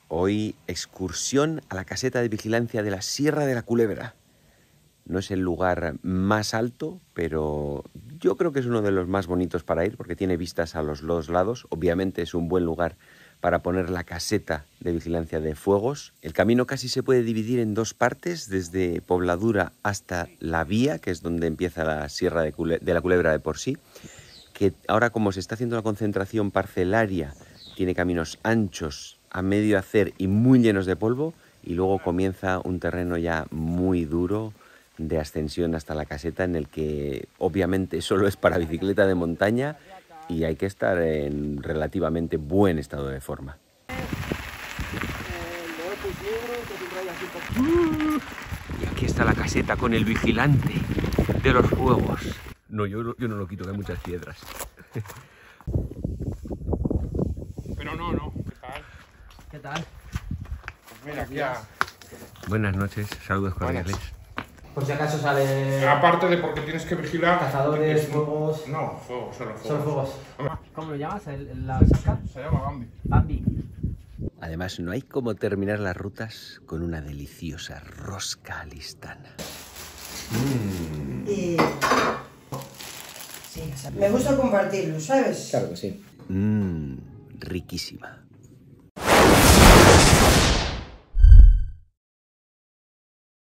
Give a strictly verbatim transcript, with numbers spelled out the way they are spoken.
Hoy excursión a la caseta de vigilancia de la Sierra de la Culebra. No es el lugar más alto, pero yo creo que es uno de los más bonitos para ir porque tiene vistas a los dos lados. Obviamente es un buen lugar para poner la caseta de vigilancia de fuegos. El camino casi se puede dividir en dos partes, desde Pobladura hasta La Vía, que es donde empieza la Sierra de, Cule- de la Culebra de por sí, que ahora, como se está haciendo la concentración parcelaria, tiene caminos anchos, a medio hacer y muy llenos de polvo, y luego comienza un terreno ya muy duro de ascensión hasta la caseta, en el que obviamente solo es para bicicleta de montaña y hay que estar en relativamente buen estado de forma. Y aquí está la caseta con el vigilante de los fuegos. No, yo, yo no lo quito, que hay muchas piedras. Pero no, no. ¿Qué tal? ¿Qué tal? Pues mira, aquí a... Buenas noches, saludos cordiales. Por si acaso sale... Aparte de porque tienes que vigilar... Cazadores, es- fuegos... No, fuegos, solo fuegos. Solo fuegos. Hombre, ¿Cómo lo llamas? ¿El, ¿La saca? se llama Bambi. Bambi. Además, no hay como terminar las rutas con una deliciosa rosca alistana. Y... Sí, me gusta compartirlo, ¿sabes? Claro que sí. Mmm, riquísima.